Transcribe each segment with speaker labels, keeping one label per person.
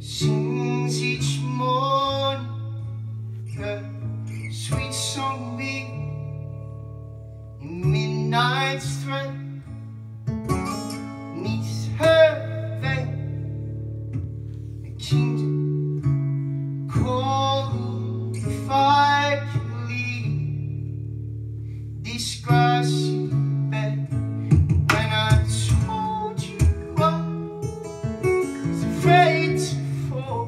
Speaker 1: sings each morning a sweet song me in midnight's threat neath her veil. The kingdom called if I could leave this grassy bed. When I told you I was afraid to fall,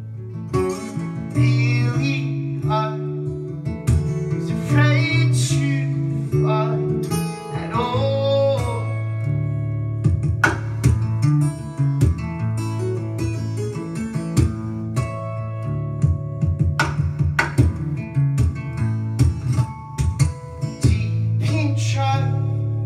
Speaker 1: really I was afraid to fly at all. Deep in trial,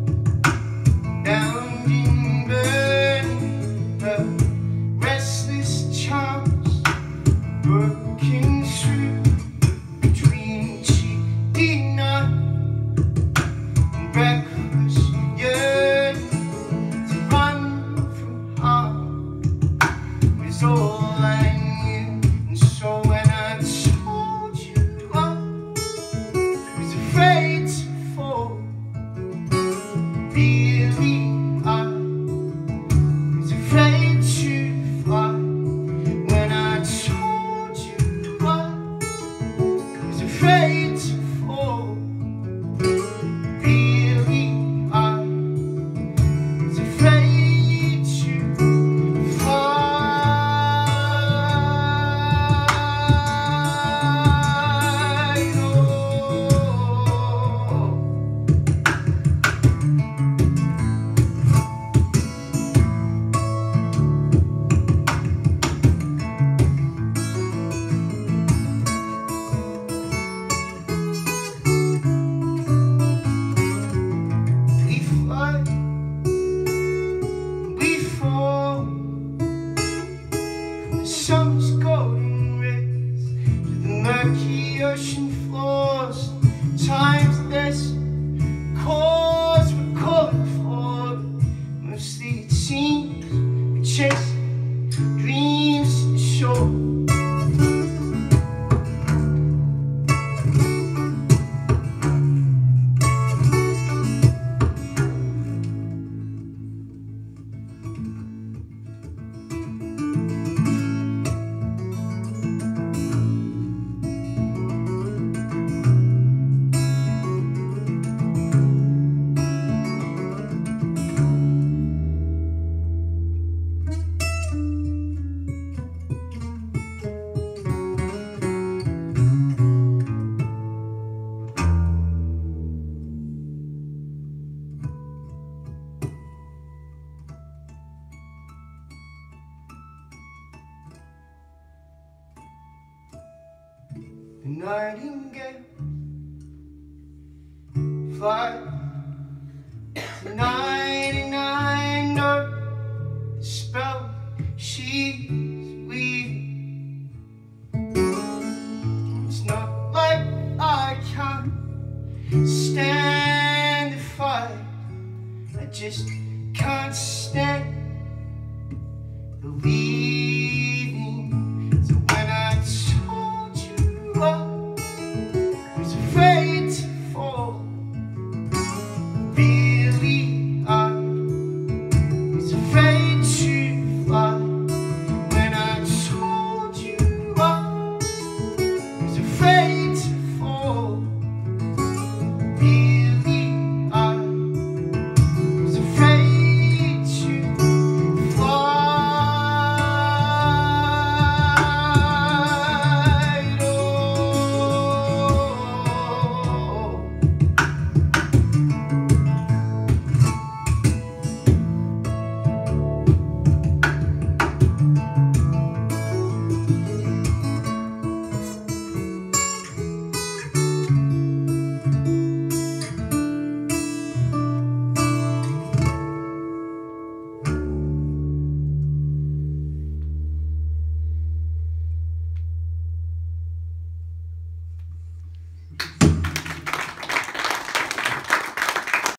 Speaker 1: bound in burning, the restless charms working through between cheating night and reckless yearning to run from harm was all I knew. And so when I told you I was afraid to fall, really I was afraid to fly. When I told you I was afraid to fall, really I was afraid to fly. Oh. 'We fall from the sun's golden rays to the murky ocean floors. Times this cause we're calling for, mostly it seems we're chasing dreams to the shore. The nightingale fly to 99 note, the spell she